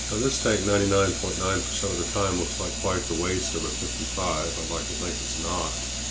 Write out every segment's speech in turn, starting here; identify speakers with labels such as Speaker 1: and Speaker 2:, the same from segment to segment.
Speaker 1: Now this tank 99.9% of the time looks like quite the waste of a 55. I'd like to think it's not.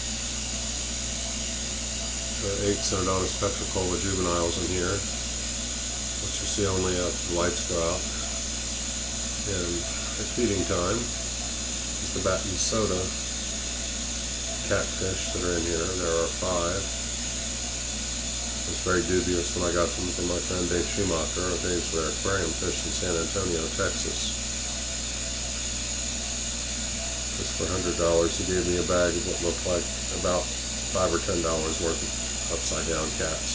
Speaker 1: 8 Cenodonis petricola juveniles in here, which you see only after the lights go out. And at feeding time, the Baton Soda catfish that are in here. There are 5. I was very dubious when I got them from my friend Dave Schumacher of Dave's Rare Aquarium Fish in San Antonio, Texas. Just for $100, he gave me a bag of what looked like about $5 or $10 worth of upside down cats.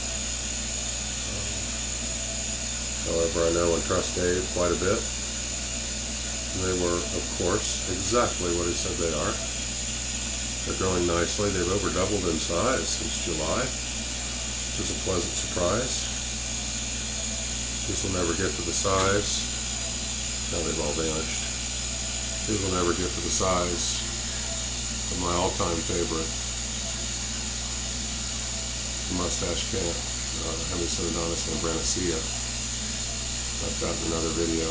Speaker 1: However, I know and trust Dave quite a bit. And they were, of course, exactly what he said they are. They're growing nicely. They've over doubled in size since July, which is a pleasant surprise. These will never get to the size. Now they've all vanished. These will never get to the size of my all-time favorite, the mustache cat, Hemicenodontis membranicea. I've got another video.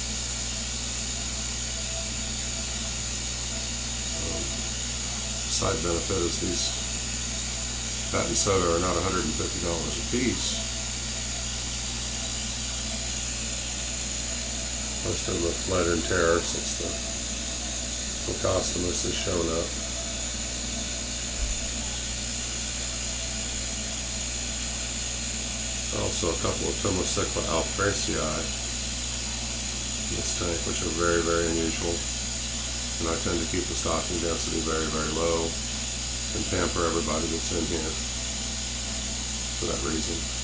Speaker 1: Side benefit is these Baton Soda are not $150 a piece. Most of them have fled in terror since the Plecostomus has shown up. Also a couple of Tomocycla alfracii in this tank, which are very, very unusual. And I tend to keep the stocking density very, very low and pamper everybody that's in here for that reason.